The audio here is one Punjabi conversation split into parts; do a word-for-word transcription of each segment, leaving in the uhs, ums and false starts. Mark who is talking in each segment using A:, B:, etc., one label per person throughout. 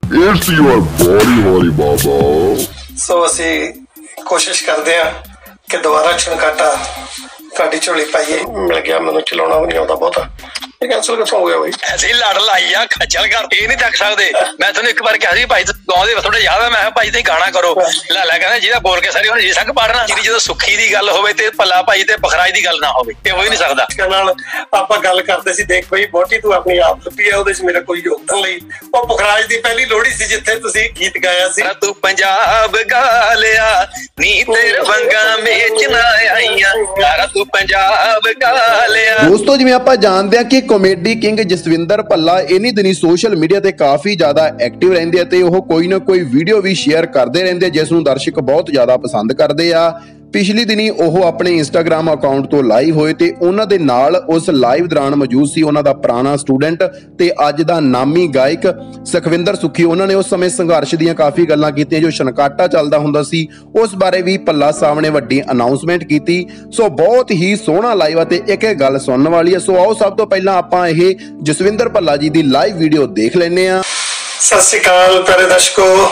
A: It's your body, holy baba.
B: So ਅਸੀਂ ਕੋਸ਼ਿਸ਼ ਕਰਦੇ ਆ ਕਿ ਦੁਬਾਰਾ ਛਣਕਾਟਾ ਤੁਹਾਡੀ ਝੋਲੀ ਪਾਈਏ। ਮਿਲ ਗਿਆ ਮੈਨੂੰ, ਚਲਾਉਣਾ ਵੀ ਨਹੀਂ ਆਉਂਦਾ ਬਹੁਤਾ। ਇਹ ਕੈਂਸਲ ਕਿੱਥੋਂ ਹੋ ਗਿਆ ਬਈ?
C: ਐਸੀ ਲੜ ਲਾਈ ਆ, ਖੱਜਲ ਕਰ ਇਹ ਨਹੀਂ ਤੱਕ ਸਕਦੇ। ਮੈਂ ਤੁਹਾਨੂੰ ਇੱਕ ਵਾਰ ਕਿਹਾ ਸੀ ਭਾਈ ਗਾਉਂਦੇ ਥੋੜਾ ਯਾਦ ਆ, ਮੈਂ ਕਿਹਾ ਭਾਈ ਤੁਸੀਂ ਗਾਣਾ ਕਰੋ। ਲੈ ਲੈ ਕਹਿੰਦਾ ਜਿਹਦਾ ਬੋਲ ਕੇ ਸਾਰੀ ਉਹਨੇ ਜੀ ਸੰਗ ਪੜਨਾ। ਜਿਹੜੀ ਜਦੋਂ ਸੁੱਖੀ ਦੀ ਗੱਲ ਹੋਵੇ ਤੇ ਭੱਲਾ ਭਾਈ ਤੇ ਪਖਰਾਜ ਦੀ ਗੱਲ ਨਾ ਹੋਵੇ, ਇਹ ਹੋ ਹੀ ਨਹੀਂ ਸਕਦਾ।
B: ਨਾਲ ਆਪਾਂ ਗੱਲ ਕਰਦੇ ਸੀ, ਦੇਖ ਬਈ ਬੋਟੀ ਤੂੰ ਆਪਣੀ ਆਪ ਲੱਭੀ ਆ, ਉਹਦੇ ਚ ਮੇਰਾ ਕੋਈ ਯੋਗਦਾਨ ਲਈ। ਉਹ ਪਖਰਾਜ ਦੀ ਪਹਿਲੀ ਲੋਹੜੀ ਸੀ ਜਿੱਥੇ ਤੁਸੀਂ ਗੀਤ ਗਾਇਆ ਸੀ,
C: ਤੂੰ ਪੰਜਾਬ ਗਾ ਲਿਆ ਨੀ ਤੇਰੇ ਵੰਗਾ ਮੇਚ ਨਾ ਆਈਆਂ, ਯਾਰਾ ਤੂੰ ਪੰਜਾਬ ਗਾ ਲਿਆ।
D: ਦੋਸਤੋ ਜਿਵੇਂ ਆਪਾਂ ਜਾਣਦੇ ਹਾਂ ਕਿ ਕਾਮੇਡੀ ਕਿੰਗ ਜਸਵਿੰਦਰ ਭੱਲਾ ਇਨੀ ਦਿਨੀ ਸੋਸ਼ਲ ਮੀਡੀਆ ਤੇ ਕਾਫੀ ਜ਼ਿਆਦਾ ਐਕਟਿਵ ਰਹਿੰਦੇ ਆ ਤੇ ਉਹ ਕੋਈ ਨਾ ਕੋਈ ਵੀਡੀਓ ਵੀ ਸ਼ੇਅਰ ਕਰਦੇ ਰਹਿੰਦੇ ਆ ਜਿਸ ਨੂੰ ਦਰਸ਼ਕ ਬਹੁਤ ਜ਼ਿਆਦਾ ਪਸੰਦ ਕਰਦੇ ਆ। ਪਿਛਲੀ ਦਿਨੀ ਉਹ ਆਪਣੇ ਇੰਸਟਾਗ੍ਰਾਮ ਅਕਾਊਂਟ ਤੋਂ ਲਾਈਵ ਹੋਏ ਤੇ ਉਹਨਾਂ ਦੇ ਨਾਲ ਉਸ ਲਾਈਵ ਦੌਰਾਨ ਮੌਜੂਦ ਸੀ ਉਹਨਾਂ ਦਾ ਪੁਰਾਣਾ ਸਟੂਡੈਂਟ ਤੇ ਅੱਜ ਦਾ ਨਾਮੀ ਗਾਇਕ ਸੁਖਵਿੰਦਰ ਸੁੱਖੀ। ਉਹਨਾਂ ਨੇ ਉਸ ਸਮੇਂ ਸੰਘਰਸ਼ ਦੀਆਂ ਕਾਫੀ ਗੱਲਾਂ ਕੀਤੀਆਂ ਜੋ ਛਣਕਾਟਾ ਚੱਲਦਾ ਹੁੰਦਾ ਸੀ, ਉਸ ਬਾਰੇ ਵੀ ਭੱਲਾ ਸਾਹਿਬ ਨੇ ਵੱਡੀ ਅਨਾਉਂਸਮੈਂਟ ਕੀਤੀ। ਸੋ ਬਹੁਤ ਹੀ ਸੋਹਣਾ ਲਾਈਵ ਆ ਤੇ ਇੱਕ ਇੱਕ ਗੱਲ ਸੁਣਨ ਵਾਲੀ ਆ। ਸੋ ਆਓ ਸਭ ਤੋਂ ਪਹਿਲਾਂ ਆਪਾਂ ਇਹ ਜਸਵਿੰਦਰ ਭੱਲਾ ਜੀ ਦੀ ਲਾਈਵ ਵੀਡੀਓ ਦੇਖ ਲੈਂਦੇ ਆ।
B: ਸਤਿ ਸ਼੍ਰੀ ਅਕਾਲ ਪਿਆਰੇ ਦਰਸ਼ਕੋ,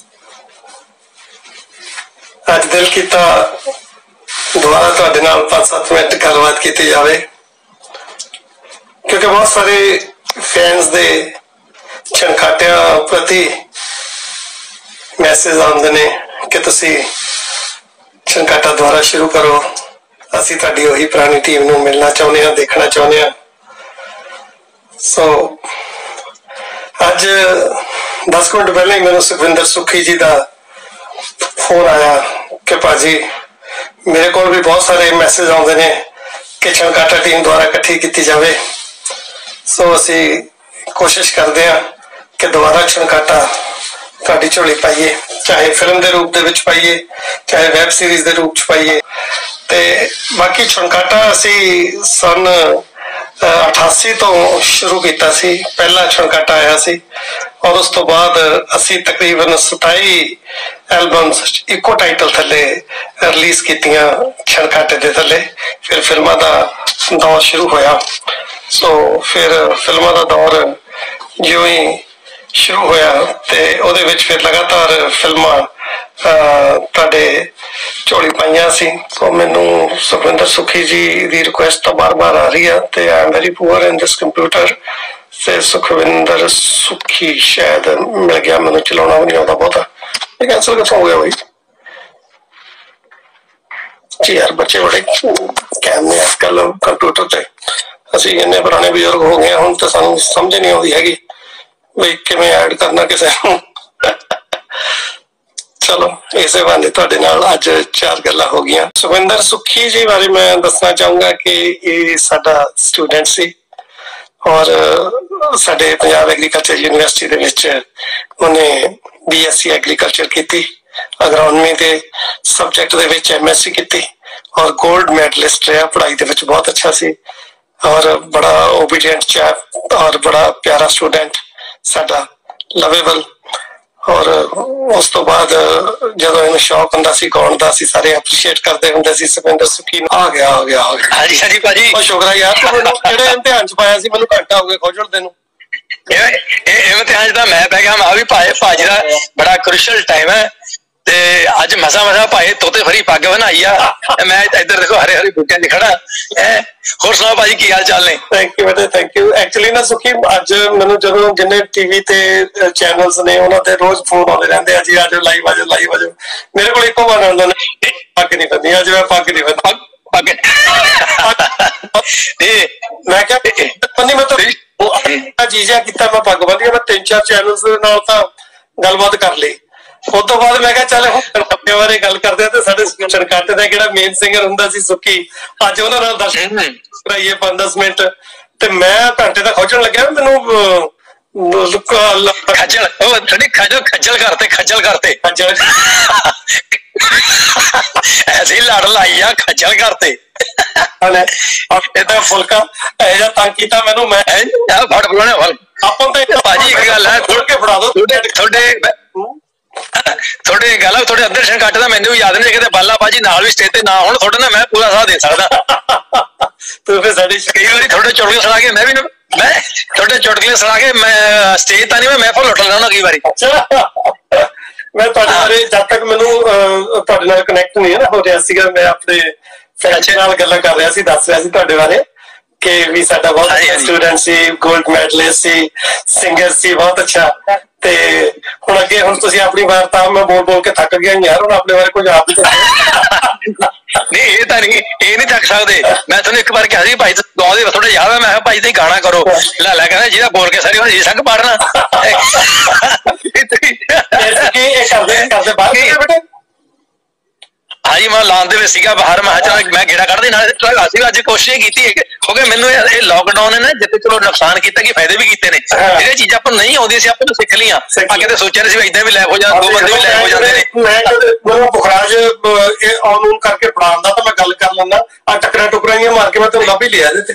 B: ਅੱਜ ਦਿਲ ਕੀਤਾ ਦੁਬਾਰਾ ਤੁਹਾਡੇ ਨਾਲ ਪੰਜ ਸੱਤ ਮਿੰਟ ਗੱਲਬਾਤ ਕੀਤੀ ਜਾਵੇ, ਕਿਉਂਕਿ ਬਹੁਤ ਸਾਰੇ ਫੈਨਸ ਦੇ ਛਣਕਾਟਿਆਂ ਪ੍ਰਤੀ ਮੈਸੇਜ ਆਉਂਦੇ ਨੇ ਕਿ ਤੁਸੀਂ ਛਣਕਾਟਾ ਦੁਬਾਰਾ ਸ਼ੁਰੂ ਕਰੋ। ਅਸੀਂ ਤੁਹਾਡੀ ਉਹੀ ਪੁਰਾਣੀ ਟੀਮ ਨੂੰ ਮਿਲਣਾ ਚਾਹੁੰਦੇ ਹਾਂ, ਦੇਖਣਾ ਚਾਹੁੰਦੇ ਹਾਂ। ਸੋ ਅੱਜ ਦਸ ਮਿੰਟ ਪਹਿਲਾਂ ਹੀ ਮੈਨੂੰ ਸੁਖਵਿੰਦਰ ਸੁੱਖੀ ਜੀ ਦਾ ਫੋਨ ਆਇਆ ਕਿ ਭਾਜੀ ਮੇਰੇ ਕੋਲ ਵੀ ਬਹੁਤ ਸਾਰੇ ਮੈਸੇਜ ਆਉਂਦੇ ਨੇ ਕਿ ਛਣਕਾਟਾ ਟੀਮ ਦੁਆਰਾ ਇਕੱਠੀ ਕੀਤੀ ਜਾਵੇ। ਸੋ ਅਸੀਂ ਕੋਸ਼ਿਸ਼ ਕਰਦੇ ਹਾਂ ਕਿ ਦੁਬਾਰਾ ਛਣਕਾਟਾ ਤੁਹਾਡੀ ਝੋਲੀ ਪਾਈਏ, ਚਾਹੇ ਫਿਲਮ ਦੇ ਰੂਪ ਦੇ ਵਿੱਚ ਪਾਈਏ, ਚਾਹੇ ਵੈਬ ਸੀਰੀਜ਼ ਦੇ ਰੂਪ ਚ ਪਾਈਏ। ਤੇ ਬਾਕੀ ਛਣਕਾਟਾ ਅਸੀਂ ਸਨ ਅਠਾਸੀ ਤੋਂ ਸ਼ੁਰੂ ਕੀਤਾ ਸੀ, ਪਹਿਲਾ ਛਣਕਾਟਾ ਆਇਆ ਸੀ ਔਰ ਉਸ ਤੋਂ ਬਾਅਦ ਅਸੀਂ ਤਕਰੀਬਨ ਸਤਾਈ ਐਲਬਮਸ ਇੱਕੋ ਟਾਈਟਲ ਥੱਲੇ ਰਿਲੀਜ਼ ਕੀਤੀਆਂ ਛਣਕਾਟੇ ਦੇ ਥੱਲੇ। ਫਿਰ ਫਿਲਮਾਂ ਦਾ ਦੌਰ ਸ਼ੁਰੂ ਹੋਇਆ। ਸੋ ਫਿਰ ਫਿਲਮਾਂ ਦਾ ਦੌਰ ਜਿਉਂ ਹੀ ਸ਼ੁਰੂ ਹੋਇਆ ਤੇ ਉਹਦੇ ਵਿੱਚ ਫਿਰ ਲਗਾਤਾਰ ਫਿਲਮਾਂ ਤੁਹਾਡੇ ਝੋਲੀ ਪਾਈਆਂ ਸੀ। ਸੋ ਮੈਨੂੰ ਸੁਖਵਿੰਦਰ ਸੁੱਖੀ ਜੀ ਦੀ ਰਿਕੁਐਸਟ ਤਾਂ ਬਾਰ ਬਾਰ ਆ ਰਹੀ ਆ ਤੇ I am very poor in this computer. ਤੇ ਸੁਖਵਿੰਦਰ ਸੁੱਖੀ ਸ਼ਾਇਦ ਮਿਲ ਗਿਆ ਮੈਨੂੰ, ਚਲਾਉਣਾ ਵੀ ਨਹੀਂ ਆਉਂਦਾ ਬਹੁਤਾ। ਇਹ ਕੈਂਸਲ ਕਿੱਥੋਂ ਹੋ ਗਿਆ ਬਈ? ਜੀ ਯਾਰ ਬੱਚੇ ਬੜੇ ਕੈਮ ਨੇ ਅੱਜ ਕੱਲ ਕੰਪਿਊਟਰ ਤੇ। ਅਸੀਂ ਇੰਨੇ ਪੁਰਾਣੇ ਬਜ਼ੁਰਗ ਹੋ ਗਏ ਹੁਣ ਤਾਂ ਸਾਨੂੰ ਸਮਝ ਨਹੀਂ ਆਉਂਦੀ ਹੈਗੀ ਬਈ ਕਿਵੇਂ ਐਡ ਕਰਨਾ ਕਿਸੇ ਨੂੰ। ਚਲੋ ਇਸੇ ਬਹਾਨੇ ਤੁਹਾਡੇ ਨਾਲ ਅੱਜ ਚਾਰ ਗੱਲਾਂ ਹੋ ਗਈਆਂ। ਸੁਖਵਿੰਦਰ ਸੁੱਖੀ ਜੀ ਬਾਰੇ ਮੈਂ ਦੱਸਣਾ ਚਾਹੂੰਗਾ ਕਿ ਇਹ ਸਾਡਾ ਸਟੂਡੈਂਟ ਸੀ ਔਰ ਸਾਡੇ ਪੰਜਾਬ ਐਗਰੀਕਲਚਰ ਯੂਨੀਵਰਸਿਟੀ ਦੇ ਵਿੱਚ ਉਹਨੇ ਬੀ ਐਸ ਸੀ ਐਗਰੀਕਲਚਰ ਕੀਤੀ, ਅਗਰੋਨਮੀ ਦੇ ਸਬਜੈਕਟ ਦੇ ਵਿੱਚ ਐਮ ਐਸ ਸੀ ਕੀਤੀ ਔਰ ਗੋਲਡ ਮੈਡਲਿਸਟ ਰਿਹਾ। ਪੜ੍ਹਾਈ ਦੇ ਵਿੱਚ ਬਹੁਤ ਅੱਛਾ ਸੀ ਔਰ ਬੜਾ ਓਬੀਡੀਐਂਟ ਚੈਪ ਔਰ ਬੜਾ ਪਿਆਰਾ ਸਟੂਡੈਂਟ ਸਾਡਾ, ਲਵੇਬਲ। ਔਰ ਉਸ ਤੋਂ ਬਾਅਦ ਜਦੋਂ ਇਹਨੂੰ ਸ਼ੌਕ ਹੁੰਦਾ ਸੀ ਗਾਉਣ ਦਾ, ਅਸੀਂ ਸਾਰੇ ਐਪਰੀਸ਼ੀਏਟ ਕਰਦੇ ਹੁੰਦੇ ਸੀ ਸੁਖਵਿੰਦਰ ਸੁੱਖੀ ਨੂੰ। ਆ ਗਿਆ ਆ ਗਿਆ ਆ ਗਿਆ
C: ਹਾਂਜੀ ਹਾਂਜੀ ਭਾਜੀ,
B: ਬਹੁਤ ਸ਼ੁਕਰ ਯਾਰ ਤੂੰ ਮੈਨੂੰ ਕਿਹੜੇ ਇਮਤਿਹਾਨ ਚ ਪਾਇਆ ਸੀ? ਮੈਨੂੰ ਘੰਟਾ ਹੋ ਗਿਆ ਖੋਜਣ ਤੈਨੂੰ।
C: ਇਹ ਇਮਤਿਹਾਨ ਤਾਂ ਮੈਂ ਪੈ ਗਿਆ। ਮੈਂ ਵੀ ਭਾਏ ਭਾਜੀ ਦਾ ਬੜਾ ਕ੍ਰੂਸ਼ਲ ਟਾਈਮ ਹੈ ਤੇ ਅੱਜ ਮਸਾ ਮਸਾ ਭਾਏ ਤੋਤੇ ਫਰੀ ਪੱਗ ਬਣਾਈ ਆ। ਮੈਂ ਇੱਧਰ ਦੇਖੋ ਹਰੇ ਹਰੇ ਬੂਟਿਆਂ 'ਚ ਖੜਾ। ਹੋਰ ਸੁਣਾਓ ਭਾਜੀ ਕੀ ਹਾਲ ਚਾਲ ਨੇ?
B: ਥੈਂਕ ਯੂ ਬੇਟੇ, ਥੈਂਕ ਯੂ। ਐਕਚੁਅਲੀ ਨਾ ਸੁੱਖੀ ਅੱਜ ਮੈਨੂੰ ਜਦੋਂ ਜਿੰਨੇ ਟੀਵੀ ਤੇ ਚੈਨਲਸ ਨੇ ਉਹਨਾਂ ਤੇ ਰੋਜ਼ ਫੋਨ ਆਉਂਦੇ ਰਹਿੰਦੇ ਆ ਜੀ ਆਜੋ ਲਾਈਵ ਆਜੋ ਲਾਈਵ ਆਜੋ। ਮੇਰੇ ਕੋਲ ਇੱਕੋ ਵਾਰ ਆਉਂਦਾ ਨੇ ਪੱਗ ਨਹੀਂ ਬੰਨੀ, ਅੱਜ ਮੈਂ ਪੱਗ ਨਹੀਂ ਬੰਨੀ। ਪੱਗ ਮੈਂ ਕਿਹਾ ਬੰਨੀ ਮੈਂ ਤਾਂ ਜੀਜਾ ਕੀਤਾ, ਮੈਂ ਪੱਗ ਬੰਨੀ। ਮੈਂ ਤਿੰਨ ਚਾਰ ਚੈਨਲਸ ਨਾਲ ਤਾਂ ਗੱਲਬਾਤ ਕਰ ਲਈ। ਉਸ ਤੋਂ ਬਾਅਦ ਮੈਂ ਕਿਹਾ ਚੱਲ ਹੁਣ ਛਣਕਾਟੇ ਬਾਰੇ ਗੱਲ ਕਰਦੇ ਆ ਤੇ ਸਾਡੇ ਛਣਕਾਟੇ ਦਾ ਜਿਹੜਾ ਮੇਨ ਸਿੰਗਰ ਹੁੰਦਾ ਸੀ ਸੁੱਖੀ, ਅੱਜ ਉਹਨਾਂ ਨਾਲ ਦਰਸ਼ਨ ਕਰਾਈਏ ਪੰਜ ਦਸ ਮਿੰਟ। ਤੇ ਮੈਂ ਘੰਟੇ ਦਾ ਖੋਜਣ ਲੱਗਿਆ ਮੈਨੂੰ
C: ਖੱਜਲ ਥੋੜੀ ਖੱਜਲ ਖੱਜਲ ਕਰਤੇ ਖੱਜਲ ਕਰਤੇ
B: ਖੱਜਲ
C: ਐਸੀ ਲੜ ਲਾਈ ਆ, ਖੱਜਲ ਕਰਤੇ।
B: ਇਹਦਾ ਫੁਲਕਾ ਇਹ ਜਿਹਾ ਤੰਗ ਕੀਤਾ ਮੈਨੂੰ। ਮੈਂ
C: ਫੜ ਫੜਾਉਣੇ ਫਲ ਆਪਾਂ ਤਾਂ ਭਾਜੀ ਇੱਕ ਗੱਲ ਹੈ,
B: ਥੋੜ ਕੇ ਫੜਾ ਦੋ
C: ਤੁਹਾਡੇ ਤੁਹਾਡੇ ਗੱਲ ਤੁਹਾਡੇ ਅੱਧੇ ਛਣਕਾਟੇ ਦਾ ਮੈਨੂੰ ਵੀ ਯਾਦ ਨਹੀਂ ਕਿਤੇ ਬਾਲਾ ਭਾਜੀ ਨਾਲ ਵੀ ਸਟੇਜ ਤੇ ਨਾ ਹੁਣ ਤੁਹਾਡੇ ਨਾਲ ਮੈਂ ਪੂਰਾ ਸਾਥ ਦੇ ਸਕਦਾ।
B: ਤੂੰ ਫਿਰ ਸਾਡੀ
C: ਕਈ ਵਾਰੀ ਤੁਹਾਡੇ ਚੌੜੀਆਂ ਸੁਣਾ ਕੇ ਮੈਂ ਵੀ मैं थोड़े चुटकुले सुना के मैं स्टेज ਤਾਂ ਨਹੀਂ ਮੈਂ ਮਹਿਫਲ ਉੱਠ ਲੈਣਾ ਕਈ ਵਾਰੀ।
B: ਅੱਛਾ ਮੈਂ ਤੁਹਾਡੇ ਬਾਰੇ ਜਦ ਤੱਕ ਮੈਨੂੰ ਤੁਹਾਡੇ ਨਾਲ ਕਨੈਕਟ ਨਹੀਂ ਹੈ ਨਾ ਹੋ ਰਿਹਾ ਸੀਗਾ ਮੈਂ ਆਪਣੇ ਫਰੈਂਡ ਨਾਲ ਗੱਲਾਂ ਕਰ ਰਿਹਾ ਸੀ ਦੱਸ ਰਿਹਾ ਸੀ ਤੁਹਾਡੇ ਬਾਰੇ ਕਿ ਵੀ ਸਾਡਾ ਬਹੁਤ ਅੱਛਾ ਸਟੂਡੈਂਟ ਸੀ ਗੋਲਡ ਮੈਡਲਿਸਟ ਸੀ ਸਿੰਗਰ ਸੀ ਬਹੁਤ ਅੱਛਾ ਤੇ ਹੁਣ ਅੱਗੇ ਹੁਣ ਤੁਸੀਂ ਆਪਣੀ ਵਾਰਤਾ ਮੈਂ ਬੋਲ ਬੋਲ ਕੇ ਥੱਕ ਗਿਆ ਯਾਰ ਹੁਣ ਆਪਣੇ ਬਾਰੇ ਕੁਝ ਆਪ ਹੀ
C: ਨਹੀਂ ਇਹ ਤਾਂ ਨਹੀਂ ਇਹ ਨਹੀਂ ਥੱਕ ਸਕਦੇ ਮੈਂ ਤੁਹਾਨੂੰ ਇੱਕ ਵਾਰ ਕਿਹਾ ਸੀ ਭਾਈ ਗਾਉਂਦੇ ਥੋੜਾ ਯਾਦ ਹੈ ਮੈਂ ਕਿਹਾ ਭਾਈ ਤੁਸੀਂ ਗਾਣਾ ਕਰੋ ਲੈ ਲੈ ਕਹਿੰਦਾ ਜਿਹਦਾ ਬੋਲ ਕੇ ਸਾਰੀ ਹੁਣ ਜੀ ਸੰਗ ਪਾੜਨਾ
B: ਕਰਦੇ ਕਰਦੇ ਬਾਹਰ
C: ਹਾਂਜੀ ਮੈਂ ਲਾਉਣ ਦੇ ਵਿੱਚ ਸੀਗਾ ਬਾਹਰ ਮੈਂ ਚੱਲ ਮੈਂ ਗੇੜਾ ਕੱਢਦੇ ਨਾਲ ਅਸੀਂ ਅੱਜ ਕੋਸ਼ਿਸ਼ ਕੀਤੀ ਕਿਉਂਕਿ ਮੈਨੂੰ ਇਹ ਲੋਕਡਾਊਨ ਨੇ ਨਾ ਜਿੱਥੇ ਚਲੋ ਨੁਕਸਾਨ ਕੀਤਾ ਕਿ ਫਾਇਦੇ ਵੀ ਕੀਤੇ ਨੇ ਜਿਹੜੀਆਂ ਚੀਜ਼ਾਂ ਆਪਾਂ ਨਹੀਂ ਆਉਂਦੀਆਂ ਸੀ ਆਪਾਂ ਨੂੰ ਸਿੱਖ ਲਈਆਂ ਅੱਗੇ ਤੇ ਸੋਚਿਆ ਸੀ ਏਦਾਂ ਵੀ ਲੈ ਹੋ ਜਾਣ ਦੋ ਬੰਦੇ ਵੀ ਲੈ ਹੋ ਜਾਂਦੇ ਨੇ
B: ਮੈਂ ਮੈਨੂੰ ਪੁਖਰਾਜ ਇਹ ਆਨਲਾਈਨ ਕਰਕੇ ਪੜਾਉਣ ਦਾ ਤਾਂ ਮੈਂ ਗੱਲ ਕਰ ਲੈਂਦਾ ਆ ਟੱਕਰਾਂ ਟੁਕਰਾਂ ਜਿਹੀਆਂ ਮਾਰ ਕੇ ਮੈਂ ਤੁਹਾਨੂੰ ਲੱਭ ਹੀ ਲਿਆ ਇਹਦੇ ਤੇ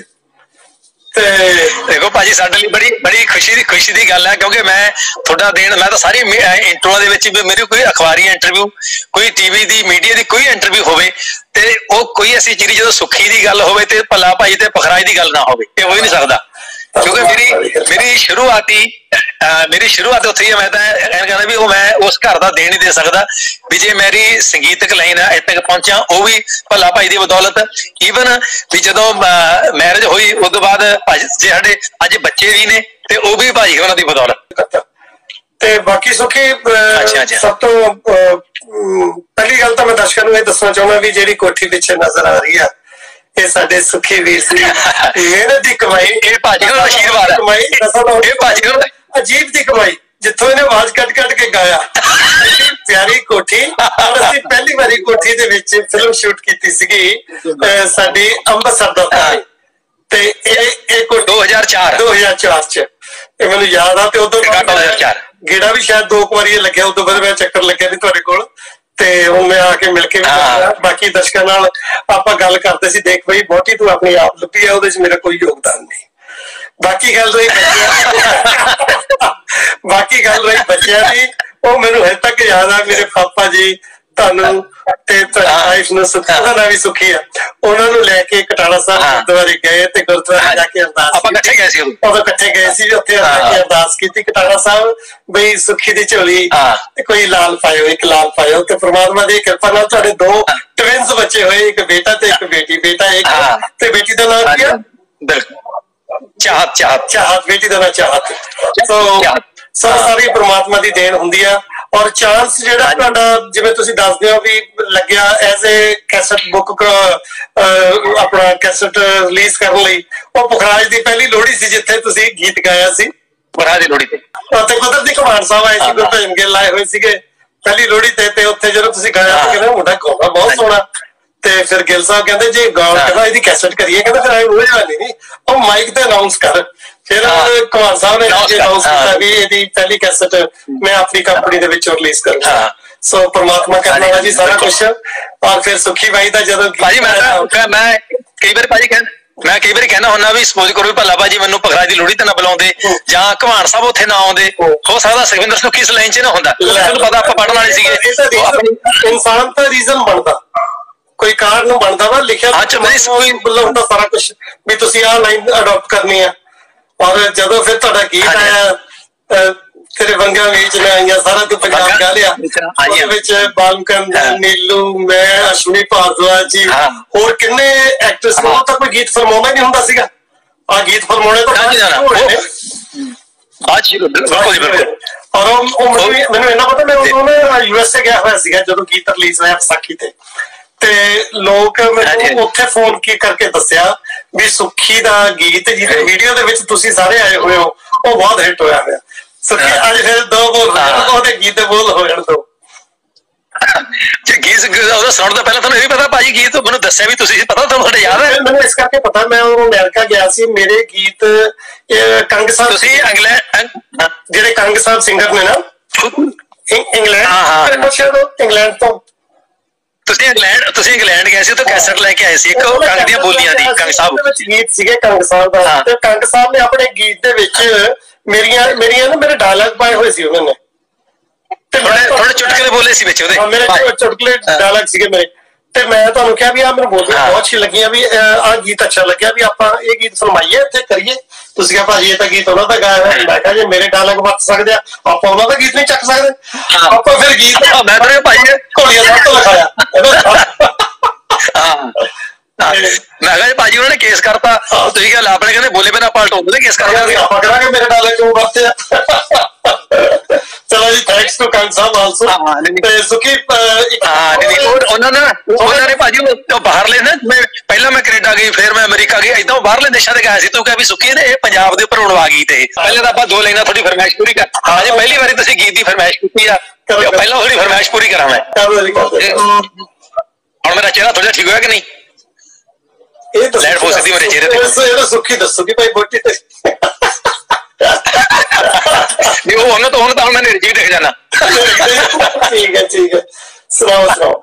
C: ਦੇਖੋ ਭਾਜੀ ਸਾਡੇ ਲਈ ਬੜੀ ਬੜੀ ਖੁਸ਼ੀ ਦੀ ਖੁਸ਼ੀ ਦੀ ਗੱਲ ਹੈ ਕਿਉਂਕਿ ਮੈਂ ਤੁਹਾਡਾ ਦੇਣ ਮੈਂ ਤਾਂ ਸਾਰੀ ਇੰਟਰੋਆਂ ਦੇ ਵਿੱਚ ਮੇਰੀ ਕੋਈ ਅਖਬਾਰੀ ਇੰਟਰਵਿਊ ਕੋਈ ਟੀਵੀ ਦੀ ਮੀਡੀਆ ਦੀ ਕੋਈ ਇੰਟਰਵਿਊ ਹੋਵੇ ਤੇ ਉਹ ਕੋਈ ਐਸੀ ਚੀਜ਼ ਜਦੋਂ ਸੁੱਖੀ ਦੀ ਗੱਲ ਹੋਵੇ ਤੇ ਭੱਲਾ ਭਾਈ ਤੇ ਪਖਰਾਜ ਦੀ ਗੱਲ ਨਾ ਹੋਵੇ ਇਹ ਹੋ ਹੀ ਨਹੀਂ ਸਕਦਾ ਕਿਉਂਕਿ ਮੇਰੀ ਮੇਰੀ ਸ਼ੁਰੂਆਤੀ ਮੇਰੀ ਸ਼ੁਰੂਆਤ ਉੱਥੇ ਹੀ ਮੈਂ ਤਾਂ ਇਹ ਕਹਿੰਦਾ ਵੀ ਉਹ ਮੈਂ ਉਸ ਘਰ ਦਾ ਦੇਣ ਨਹੀਂ ਦੇ ਸਕਦਾ ਵੀ ਜੇ ਮੇਰੀ ਸੰਗੀਤਕ ਲਾਈਨ ਇੱਥੇ ਤੱਕ ਪਹੁੰਚਿਆ ਉਹ ਵੀ ਭੱਲਾ ਭਾਈ ਦੀ ਬਦੌਲਤ ਈਵਨ ਵੀ ਜਦੋਂ ਮੈਰਿਜ ਹੋਈ ਉਸ ਤੋਂ ਬਾਅਦ ਜੇ ਸਾਡੇ ਅੱਜ ਬੱਚੇ ਵੀ ਨੇ ਤੇ ਉਹ ਵੀ ਭਾਈ ਉਹਨਾਂ ਦੀ ਬਦੌਲਤ
B: ਤੇ ਬਾਕੀ ਸੁਖੀ ਸਭ ਤੋਂ ਪਹਿਲੀ ਗੱਲ ਤਾਂ ਮੈਂ ਦਰਸ਼ਕਾਂ ਨੂੰ ਇਹ ਦੱਸਣਾ ਚਾਹੁੰਦਾ ਵੀ ਜਿਹੜੀ ਕੋਠੀ ਪਿੱਛੇ ਨਜ਼ਰ ਆ ਰਹੀ ਆ ਇਹ ਸਾਡੇ ਸੁਖੀ ਵੀਰ ਸੀ ਮਿਹਨਤ ਦੀ ਕਮਾਈ
C: ਇਹ ਭਾਜੀ ਦਾ ਆਸ਼ੀਰਵਾਦ ਹੈ
B: ਕਮਾਈ
C: ਇਹ ਭਾਜੀ ਦਾ
B: ਅਜੀਬ ਦੀ ਕਮਾਈ ਜਿੱਥੋਂ ਇਹਨੇ ਆਵਾਜ਼ ਕੱਟ ਕੱਟ ਕੇ ਗਾਇਆ ਪਿਆਰੀ ਕੋਠੀ ਔਰ ਅਸੀਂ ਪਹਿਲੀ ਵਾਰੀ ਕੋਠੀ ਦੇ ਵਿੱਚ ਫਿਲਮ ਸ਼ੂਟ ਕੀਤੀ ਸੀਗੀ ਸਾਡੀ ਅੰਮ੍ਰਿਤਸਰ ਦਾ ਤੇ ਇਹ ਇਹ
C: ਦੋ ਹਜ਼ਾਰ ਚਾਰ
B: ਦੋ ਹਜ਼ਾਰ ਚਾਰ ਚ ਇਹ ਮੈਨੂੰ ਯਾਦ ਆ ਤੇ ਉਦੋਂ ਗੇੜਾ ਵੀ ਸ਼ਾਇਦ ਦੋ ਕੁ ਵਾਰੀ ਲੱਗਿਆ ਉਦੋਂ ਬਾਅਦ ਮੈਂ ਚੱਕਰ ਲੱਗਿਆ ਨਹੀਂ ਤੁਹਾਡੇ ਕੋਲ ਤੇ ਹੁਣ ਮੈਂ ਆ ਕੇ ਮਿਲ ਕੇ ਵੀ ਬਾਕੀ ਦਰਸ਼ਕਾਂ ਨਾਲ ਆਪਾਂ ਗੱਲ ਕਰਦੇ ਸੀ ਦੇਖ ਬਈ ਬਹੁਤੀ ਤੂੰ ਆਪਣੀ ਆਪ ਲੱਭੀ ਆ ਉਹਦੇ ਚ ਮੇਰਾ ਕੋਈ ਯੋਗਦਾਨ ਨਹੀਂ ਬਾਕੀ ਗੱਲ ਰਹੀ ਬਾਕੀ ਗੱਲ ਰਹੀ ਬੱਚਿਆਂ ਦੀ ਉਹ ਮੈਨੂੰ ਹਜੇ ਤੱਕ ਯਾਦ ਆ ਮੇਰੇ ਪਾਪਾ ਜੀ ਤੁਹਾਨੂੰ ਤੇ ਵਾਈਫ ਨੂੰ ਸੁੱਖਾ ਦਾ ਵੀ ਸੁਖੀ ਆ ਉਹਨਾਂ ਨੂੰ ਲੈ ਕੇ ਕਟਾਣਾ ਸਾਹਿਬ ਗੁਰਦੁਆਰੇ ਗਏ ਤੇ ਗੁਰਦੁਆਰੇ ਜਾ ਕੇ ਅਰਦਾਸ
C: ਆਪਾਂ ਇਕੱਠੇ ਗਏ ਸੀ
B: ਉਦੋਂ ਇਕੱਠੇ ਗਏ ਸੀ ਉੱਥੇ ਅਰਦਾਸ ਕੀਤੀ ਕਟਾਣਾ ਸਾਹਿਬ ਬਈ ਸੁਖੀ ਦੀ ਝੋਲੀ ਤੇ ਕੋਈ ਲਾਲ ਪਾਇਓ ਇੱਕ ਲਾਲ ਪਾਇਓ ਤੇ ਪ੍ਰਮਾਤਮਾ ਦੀ ਕਿਰਪਾ ਨਾਲ ਤੁਹਾਡੇ ਦੋ ਟਵਿੰਸ ਬੱਚੇ ਹੋਏ ਇੱਕ ਬੇਟਾ ਤੇ ਇੱਕ ਬੇਟੀ ਬੇਟਾ ਇੱਕ ਤੇ ਬੇਟੀ ਦਾ ਨਾਮ ਕੀ ਆ
C: ਬਿਲਕੁਲ ਚਾਹਤ ਚਾਹਤ
B: ਚਾਹਤ ਬੇਟੀ ਦਾ ਨਾਮ ਚਾਹਤ ਸੋ ਸਭ ਸਾਰੀ ਪ੍ਰਮਾਤਮਾ ਦੀ ਦੇਣ ਹੁੰਦੀ ਆ ਔਰ ਚਾਂਸ ਜਿਹੜਾ ਤੁਹਾਡਾ ਜਿਵੇਂ ਤੁਸੀਂ ਦੱਸਦੇ ਹੋ ਵੀ ਲੱਗਿਆ ਐਜ਼ ਏ ਕੈਸਟ ਬੁੱਕ ਆਪਣਾ ਕੈਸਟ ਰਿਲੀਜ਼ ਕਰਨ ਲਈ ਉਹ ਪੁਖਰਾਜ ਦੀ ਪਹਿਲੀ ਲੋਹੜੀ ਸੀ ਜਿੱਥੇ ਤੁਸੀਂ ਗੀਤ ਗਾਇਆ ਸੀ
C: ਪੁਖਰਾਜ ਦੀ ਲੋਹੜੀ ਤੇ
B: ਉੱਥੇ ਕੁਦਰਤੀ ਘਮਾਨ ਸਾਹਿਬ ਆਏ ਸੀ ਗੁਰਭਜਨ ਗਿੱਲ ਆਏ ਹੋਏ ਸੀਗੇ ਪਹਿਲੀ ਲੋਹੜੀ ਤੇ ਤੇ ਉੱਥੇ ਜਦੋਂ ਤੁਸੀਂ ਗਾਇਆ ਤਾਂ ਕਹਿੰਦੇ ਮੁੰਡਾ ਗਾਉਂਦਾ ਬਹੁਤ ਸੋਹਣਾ ਤੇ ਫਿਰ ਗਿੱਲ ਸਾਹਿਬ ਕਹਿੰਦੇ ਜੇ ਗਾਉਣ ਕਹਿੰਦਾ ਇਹਦੀ ਕੈਸਟ ਕਰੀਏ ਕਹਿੰਦਾ ਫਿਰ ਆਏ ਉਹ ਜਾਣੀ ਨਹੀਂ ਉਹ ਮਾਈਕ ਤੇ ਅਨਾਉਂਸ ਕਰ ਫਿਰ ਕੁਮਾਰ ਸਾਹਿਬ ਨੇ ਅਨਾਉਂਸ ਕੀਤਾ ਵੀ ਇਹਦੀ ਪਹਿਲੀ ਕੈਸਟ ਮੈਂ ਆਪਣੀ ਕੰਪਨੀ ਦੇ ਵਿੱਚ ਰਿਲੀਜ਼ ਕਰੂੰਗਾ ਸੋ ਪਰਮਾਤਮਾ ਕਰਨਾ ਵਾ ਜੀ ਸਾਰਾ ਕੁਛ ਔਰ ਫਿਰ ਸੁਖੀ ਬਾਈ ਦਾ ਜਦੋਂ
C: ਭਾਜੀ ਮੈਂ ਮੈਂ ਕਈ ਵਾਰ ਭਾਜੀ ਕਹਿ ਮੈਂ ਕਈ ਵਾਰੀ ਕਹਿੰਦਾ ਹੁੰਦਾ ਵੀ ਸਪੋਜ਼ ਕਰੋ ਵੀ ਭੱਲਾ ਭਾਜੀ ਮੈਨੂੰ ਪੁਖਰਾਜ ਦੀ ਲੋਹੜੀ ਤੇ ਨਾ ਬੁਲਾਉਂਦੇ ਜਾਂ ਘਮਾਨ ਸਾਹਿਬ ਉੱਥੇ ਨਾ ਆਉਂਦੇ ਹੋ ਸਕਦਾ ਸੁਖਵਿੰਦਰ ਸੁੱਖੀ ਇਸ ਲਾਈਨ 'ਚ ਨਾ ਹੁੰਦਾ ਤੁਹਾਨੂੰ ਪਤਾ ਆਪਾਂ ਪੜ੍ਹਨ ਵਾਲੇ ਸੀਗੇ
B: ਇਨਸਾਨ ਤਾਂ ਰੀਜ਼ਨ ਬਣਦਾ ਕੋਈ ਕਾਰਨ ਬਣਦਾ ਵਾ ਲਿਖਿਆ ਹੁੰਦਾ ਸਾਰਾ ਕੁਛ ਵੀ ਤੁਸੀਂ ਆਹ ਲਾਈਨ ਅਡਾਪਟ ਕਰਨੀ ਆ ਔਰ ਜਦੋਂ ਫਿਰ ਤੁਹਾਡਾ ਗੀਤ ਆਇਆ ਤੇਰੇ ਵੰਗਾਂ ਵਿੱਚ ਨਾ ਆਈਆਂ ਸਾਰਾ ਤੂੰ ਪੰਜਾਬ ਗਾ ਲਿਆ ਉਹਦੇ ਵਿੱਚ ਬਾਲਮਕੰਦ ਨੀਲੂ ਮੈਂ ਅਸ਼ਵਨੀ ਭਾਰਦਵਾਜ ਜੀ ਹੋਰ ਕਿੰਨੇ ਐਕਟਰਸ ਨੂੰ ਤਾਂ ਕੋਈ ਗੀਤ ਫਰਮਾਉਂਦਾ ਨਹੀਂ ਹੁੰਦਾ ਸੀਗਾ ਆਹ ਗੀਤ ਫਰਮਾਉਣੇ ਤਾਂ ਔਰ ਉਹ ਮੈਨੂੰ ਇੰਨਾ ਪਤਾ ਮੈਂ ਉਦੋਂ ਯੂ ਐਸ ਏ ਗਿਆ ਹੋਇਆ ਸੀਗਾ ਜਦੋਂ ਗੀਤ ਰਿਲੀਜ਼ ਹੋਇਆ ਵਿਸਾਖੀ ਤੇ ਤੇ ਲੋਕ ਮੈਨੂੰ ਉੱਥੇ ਫੋਨ ਕੀ ਕਰਕੇ ਦੱਸਿਆ ਵੀ ਸੁੱਖੀ ਦਾ ਗੀਤ ਜਿਹਦੇ ਵੀਡੀਓ ਦੇ ਵਿੱਚ ਤੁਸੀਂ ਸਾਰੇ ਆਏ ਹੋਏ ਹੋ ਉਹ ਬਹੁਤ ਹਿੱਟ ਹੋਇਆ ਹੋਇਆ ਸੁੱਖੀ ਅੱਜ ਫਿਰ ਦੋ ਬੋਲ ਉਹਦੇ ਗੀਤ ਬੋਲ ਹੋ ਜਾਣ ਦੋ
C: ਗੀਤ ਉਹਦਾ ਸੁਣਨ ਤੋਂ ਪਹਿਲਾਂ ਤੁਹਾਨੂੰ ਇਹ ਵੀ ਪਤਾ ਭਾਜੀ ਗੀਤ ਮੈਨੂੰ ਦੱਸਿਆ ਵੀ ਤੁਸੀਂ ਪਤਾ ਤੁਹਾਨੂੰ ਯਾਦ ਹੈ
B: ਮੈਨੂੰ ਇਸ ਕਰਕੇ ਪਤਾ ਮੈਂ ਉਹ ਅਮਰੀਕਾ ਗਿਆ ਸੀ ਮੇਰੇ ਗੀਤ ਕੰਗ ਸਾਹਿਬ
C: ਤੁਸੀਂ ਇੰਗਲੈਂਡ
B: ਜਿਹੜੇ ਕੰਗ ਸਾਹਿਬ ਸਿੰਗਰ ਨੇ ਨਾ ਇੰਗਲੈਂਡ ਇੰਗਲੈਂਡ ਤੋਂ
C: ਤੁਸੀਂ ਇੰਗਲੈਂਡ ਤੁਸੀਂ ਇੰਗਲੈਂਡ ਗਏ ਸੀ ਤਾਂ ਕੈਸਟ ਲੈ ਕੇ ਆਏ ਸੀ ਇੱਕ ਕੰਗ ਦੀਆਂ ਬੋਲੀਆਂ ਦੀ ਕੰਗ ਸਾਹਿਬ
B: ਵਿੱਚ ਗੀਤ ਸੀਗੇ ਕੰਗ ਸਾਹਿਬ ਦਾ ਤੇ ਕੰਗ ਸਾਹਿਬ ਨੇ ਆਪਣੇ ਗੀਤ ਦੇ ਵਿੱਚ ਮੇਰੀਆਂ ਮੇਰੀਆਂ ਨਾ ਮੇਰੇ ਡਾਇਲੌਗ ਪਾਏ ਹੋਏ ਸੀ ਉਹਨਾਂ ਨੇ ਤੇ
C: ਥੋੜੇ ਥੋੜੇ ਚੁਟਕਲੇ ਬੋਲੇ ਸੀ ਵਿੱਚ ਉਹਦੇ
B: ਮੇਰੇ ਚੁਟਕਲੇ ਡਾਇਲੌਗ ਸੀਗੇ ਮੇਰੇ ਤੇ ਮੈਂ ਤੁਹਾਨੂੰ ਕਿਹਾ ਵੀ ਆ ਮੈਨੂੰ ਬੋਲੀਆਂ ਬਹੁਤ ਅੱਛੀ ਲੱਗੀਆਂ ਵੀ ਆਹ ਗੀਤ ਅੱਛਾ ਲੱਗਿਆ ਵੀ ਆਪਾਂ ਇਹ ਗੀਤ ਫਰਮਾਈਏ ਇੱਥੇ ਕਰੀਏ ਤੁਸੀਂ ਕਿਹਾ ਭਾਜੀ ਇਹ ਤਾਂ ਗੀਤ ਉਹਨਾਂ ਦਾ ਗਾਇਆ ਹੈ। ਮੈਂ ਕਿਹਾ ਜੇ ਮੇਰੇ ਡਾਇਲੌਗ ਵਰਤ ਸਕਦੇ ਆ ਆਪਾਂ ਉਹਨਾਂ ਦਾ ਗੀਤ ਨਹੀਂ ਚੱਕ ਸਕਦੇ। ਆਪਾਂ ਫਿਰ ਗੀਤ
C: ਮੈਂ ਤਾਂ ਭਾਈ
B: ਘੋੜੀਆਂ ਸਭ ਤੋਂ ਲਿਖਾਇਆ।
C: ਹਾਂ ਮੈਂ ਕਿਹਾ ਭਾਜੀ ਉਹਨਾਂ ਨੇ ਕੇਸ ਕਰਤਾ, ਤੁਸੀਂ ਕਿਹਾ ਆਪਣੇ ਕਹਿੰਦੇ ਬੋਲੇ ਬਿਨਾ ਪਲਟਾਉਂਦੇ ਨੇ ਕੇਸ ਕਰਤਾ।
B: ਆਪਾਂ ਕਰਾਂਗੇ ਮੇਰੇ ਡਾਇਲੌਗ ਕਿਉਂ ਵਰਤਿਆ। ਚਲੋ ਜੀ thanks to Kang Sahib also. ਤੇ ਸੁਖੀ
C: ਹਾਂ ਉਹਨਾਂ ਨੇ ਉਹਨਾਂ ਨੇ ਭਾਜੀ ਬਾਹਰਲੇ ਨਾ, ਮੈਂ ਪਹਿਲਾਂ ਮੈਂ ਕੈਨੇਡਾ ਗਈ ਫਿਰ ਮੈਂ ਅਮਰੀਕਾ ਗਈ, ਏਦਾਂ ਬਾਹਰਲੇ ਦੇਸ਼ਾਂ ਤੇ ਗਿਆ ਸੀ। ਤੂੰ ਕਿਹਾ ਵੀ ਸੁਖੀ ਨੇ ਇਹ ਪੰਜਾਬ ਦੇ ਉੱਪਰ ਉਡਵਾ ਗਈ। ਤੇ ਪਹਿਲਾਂ ਤਾਂ ਆਪਾਂ ਦੋ ਲਾਈਨਾਂ ਥੋੜੀ ਫਰਮਾਇਸ਼ ਪੂਰੀ ਕਰ, ਅਜੇ ਪਹਿਲੀ ਵਾਰੀ ਤੁਸੀਂ ਗੀਤ ਦੀ ਫਰਮਾਇਸ਼ ਕੀਤੀ ਆ, ਪਹਿਲਾਂ ਥੋੜੀ ਫਰਮਾਇਸ਼ ਪੂਰੀ ਕਰਾਂ ਮੈਂ। ਹੁਣ ਮੇਰਾ ਚਿਹਰਾ ਥੋੜਾ ਠੀਕ ਹੋਇਆ ਕਿ ਨਹੀਂ?
B: ਇਹ ਤਾਂ ਲੈਟ ਹੋ ਸਕਦੀ ਮੇਰੇ ਚਿਹਰੇ ਤੇ। ਸੁਖੀ ਦੱਸੋ ਕਿ ਭਾਈ ਬੋਟੀ ਤੇ ਨਹੀਂ ਉਹ ਉਹਨਾਂ ਤੋਂ ਹੁਣ ਤਾਂ ਹੁਣ ਮੈਂ ਨਿਰਜੀ ਦੇਖ ਜਾਣਾ। ਠੀਕ ਹੈ ਠੀਕ ਹੈ ਸੁਣਾਓ ਸੁਣਾਓ।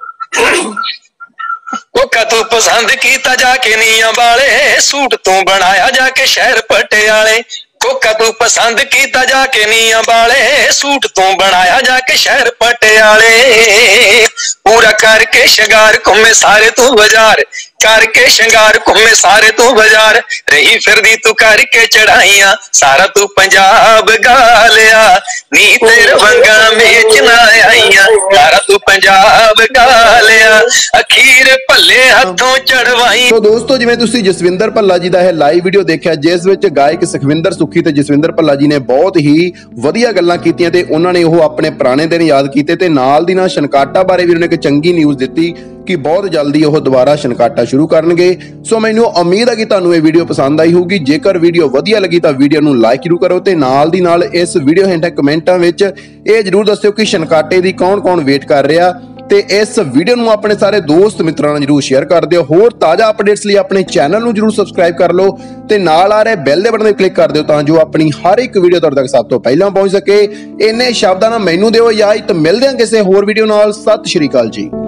C: ਕੋਕਾ ਤੂੰ ਪਸੰਦ ਕੀਤਾ ਜਾ ਕੇ ਨੀਆਂ ਵਾਲੇ, ਸੂਟ ਤੂੰ ਬਣਾਇਆ ਜਾ ਕੇ ਸ਼ਹਿਰ ਪਟਿਆਲੇ। ਕੋਕਾ ਤੂੰ ਪਸੰਦ ਕੀਤਾ ਜਾ ਕੇ ਨੀਆਂ ਵਾਲੇ, ਸੂਟ ਤੂੰ ਬਣਾਇਆ ਜਾ ਕੇ ਸ਼ਹਿਰ ਪਟਿਆਲੇ। ਪੂਰਾ ਕਰਕੇ ਸ਼ਿੰਗਾਰ ਘੁੰਮੇ ਸਾਰੇ ਤੂੰ ਬਾਜ਼ਾਰ, ਕਰਕੇ ਸ਼ਿੰਗਾਰ ਘੁੰਮੇ ਸਾਰੇ ਤੂੰ ਬਾਜ਼ਾਰ। ਰਹੀ ਫਿਰਦੀ ਤੂੰ ਕਰਕੇ ਚੜਾਈਆਂ, ਸਾਰਾ ਤੂੰ ਪੰਜਾਬ ਗਾ ਲਿਆ। ਨੀ ਤੇਰੇ ਵੰਗਾ ਮੇਚ ਨਾ ਆਈਆਂ, ਸਾਰਾ ਤੂੰ ਪੰਜਾਬ ਗਾ ਲਿਆ। ਅਖੀਰ ਭੱਲੇ ਹੱਥੋਂ ਚੜਵਾਈ।
D: ਸੋ ਦੋਸਤੋ ਜਿਵੇਂ ਤੁਸੀਂ ਜਸਵਿੰਦਰ ਭੱਲਾ ਜੀ ਦਾ ਇਹ ਲਾਈਵ ਵੀਡੀਓ ਦੇਖਿਆ, ਜਿਸ ਵਿੱਚ ਗਾਇਕ ਸੁਖਵਿੰਦਰ ਸੁੱਖੀ ਤੇ ਜਸਵਿੰਦਰ ਭੱਲਾ ਜੀ ਨੇ ਬਹੁਤ ਹੀ ਵਧੀਆ ਗੱਲਾਂ ਕੀਤੀਆਂ ਤੇ ਉਹਨਾਂ ਨੇ ਉਹ ਆਪਣੇ ਪੁਰਾਣੇ ਦਿਨ ਯਾਦ ਕੀਤੇ ਤੇ ਨਾਲ ਦੀ ਨਾਲ ਛਨਕਾਟਾ ਬਾਰੇ ਵੀ ਉਹਨੇ ਇੱਕ ਚੰਗੀ ਨਿਊਜ਼ ਦਿੱਤੀ ਕਿ ਬਹੁਤ ਜਲਦੀ ਉਹ ਦੁਬਾਰਾ ਛਨਕਾਟਾ ਸ਼ੁਰੂ ਕਰਨਗੇ। ਸੋ ਮੈਨੂੰ ਉਮੀਦ ਹੈ ਕਿ ਤੁਹਾਨੂੰ ਇਹ ਵੀਡੀਓ ਪਸੰਦ ਆਈ ਹੋਊਗੀ। ਜੇਕਰ ਵੀਡੀਓ ਵਧੀਆ ਲੱਗੀ ਤਾਂ ਵੀਡੀਓ ਨੂੰ ਲਾਈਕ ਜ਼ਰੂਰ ਕਰੋ ਤੇ ਨਾਲ ਦੀ ਨਾਲ ਇਸ ਵੀਡੀਓ ਹੇਠਾਂ ਕਮੈਂਟਾਂ ਵਿੱਚ ਇਹ ਜ਼ਰੂਰ ਦੱਸਿਓ ਕਿ ਛਨਕਾਟੇ ਦੀ ਕੌਣ-ਕੌਣ ਵੇਟ ਕਰ ਰਿਹਾ ਤੇ ਇਸ ਵੀਡੀਓ ਨੂੰ ਆਪਣੇ ਸਾਰੇ ਦੋਸਤ ਮਿੱਤਰਾਂ ਨਾਲ ਜਰੂਰ ਸ਼ੇਅਰ ਕਰ ਦਿਓ। ਹੋਰ ਤਾਜ਼ਾ ਅਪਡੇਟਸ ਲਈ ਆਪਣੇ ਚੈਨਲ ਨੂੰ ਜਰੂਰ ਸਬਸਕ੍ਰਾਈਬ ਕਰ ਲਓ ਤੇ ਨਾਲ ਆ ਰਹੇ ਬੈਲ ਦੇ ਬਟਨ ਤੇ ਕਲਿੱਕ ਕਰ ਦਿਓ ਤਾਂ ਜੋ ਆਪਣੀ ਹਰ ਇੱਕ ਵੀਡੀਓ ਤੁਹਾਡੇ ਤੱਕ ਸਭ ਤੋਂ ਪਹਿਲਾਂ ਪਹੁੰਚ ਸਕੇ। ਇੰਨੇ ਸ਼ਬਦਾਂ ਨਾਲ ਮੈਨੂੰ ਦਿਓ ਇਜਾਜ਼ਤ, ਮਿਲਦੇ ਹਾਂ ਕਿਸੇ ਹੋਰ ਵੀਡੀਓ ਨਾਲ। ਸਤਿ ਸ਼੍ਰੀ ਅਕਾਲ ਜੀ।